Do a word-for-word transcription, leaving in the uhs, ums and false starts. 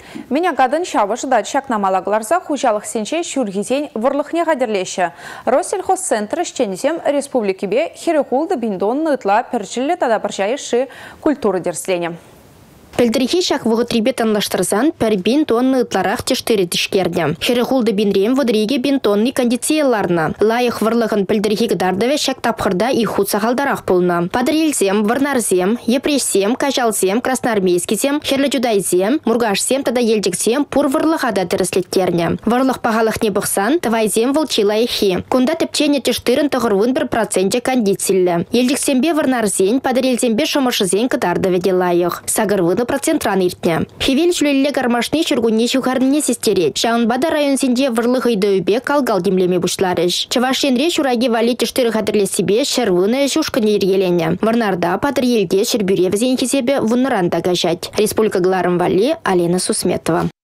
Меня гадын шавышыда чакнамалагларза хужалық сенче шүргизен вұрлықне қадірлеші. Россельхозцентр ішченізем республикебе херехулды биндон нытла пірчілі тада біржайшы культуры дерслене. Пельдерихи шак вғытрибе танлаштырсан пәр бин тонны ытларақ тештері тішкерді. Херехулды бинрем вұдыреге бин тонны кондицияларна. Лайық вұрлығын пельдерихи гдардаве шак тапқырда и худ сахалдарақ пулна. Падырелзем, варнарзем, епрешсем, кажалзем, красноармейскизем, херлі мургашсем, тада елдіксем пур вұрлығада тіріслеттерне. Вұрлық пағалық не бұқсан, тавайзем вұлчила ехи. Кунда тіпчене тештырын тұғырвын бір проценте кондициллі. Елдіксембе варнарзен, падырелзембе шымышызен гдардаве де лайық. Сагырвыны процентран иртне. Хевел жүлелі гармашны чүргунне шухарныне сестерет. Шаунбада район сенде врлық үйдөйбе калгал демлеме бұшларыш. Чавашенре шураги вали тештыры қадырле себе шырвыны шушкыне ергелене. Варнарда патыр елде шербюре візен хесебе вұныранда гажать. Республика Гларым Вали, Алена Сусметова.